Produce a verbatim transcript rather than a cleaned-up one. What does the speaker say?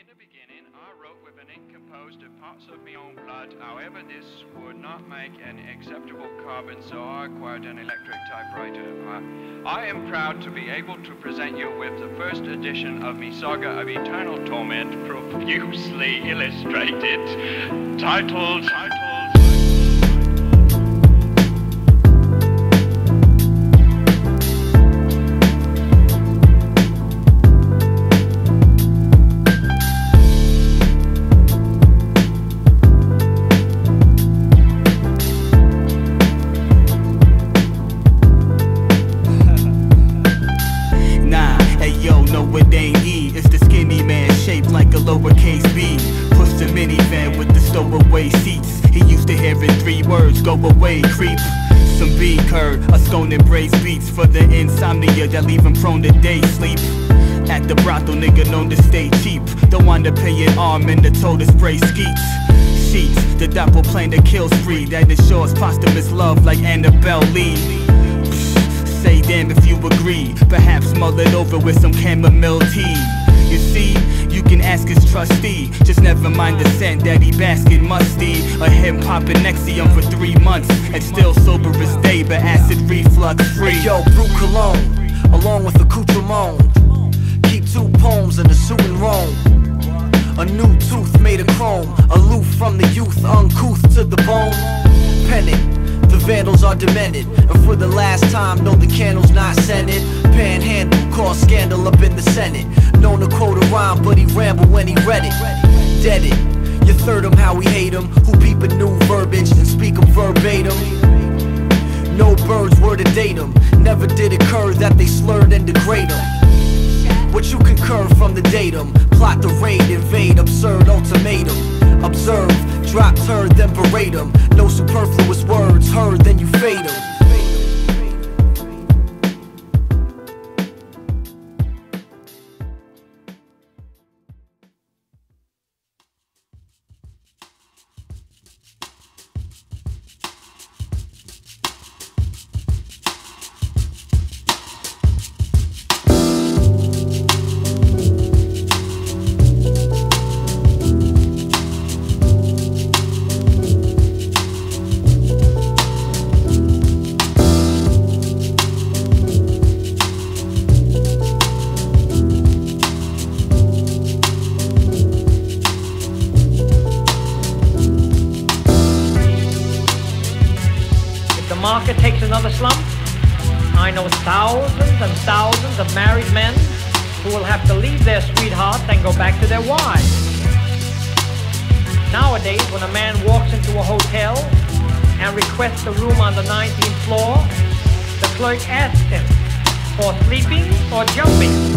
In the beginning, I wrote with an ink composed of parts of my own blood. However, this would not make an acceptable carbon, so I acquired an electric typewriter. I, I am proud to be able to present you with the first edition of my saga of eternal torment, profusely illustrated, titled... titled lowercase b. Push the minivan with the stowaway seats. He used to hear in three words, go away, creep. Some B curd, a scone and braised beats for the insomnia that leave him prone to day sleep. At the brothel, nigga known to stay cheap. Don't want to pay an arm and the toe to spray skeets. Sheets, the double plan to kill spree that ensures posthumous love like Annabelle Lee. Psh, say damn if you agree. Perhaps mull it over with some chamomile tea. You see, you can ask his trustee. Just never mind the scent that he basking musty. A him popping Nexium for three months and still sober as day, but acid reflux free. Hey, yo, brew cologne, along with accoutrement. Keep two poems and a suit and Rome. A new tooth made of chrome, aloof from the youth, uncouth to the bone. Pennant, the vandals are demented, and for the last time, no, the candle's not scented. Panhandle, cause scandal up in the Senate. Known to quote a rhyme, but he rambled when he read it. Dead it, you third him how we hate him. Who peep a new verbiage and speak him verbatim. No birds were to date him. Never did occur that they slurred and degrade him. What you concur from the datum? Plot the raid, invade, absurd ultimatum. Observe, drop turd, then berate him. No superfluous words heard, then you fade him. The market takes another slump. I know thousands and thousands of married men who will have to leave their sweethearts and go back to their wives. Nowadays, when a man walks into a hotel and requests a room on the nineteenth floor, the clerk asks him for sleeping or jumping.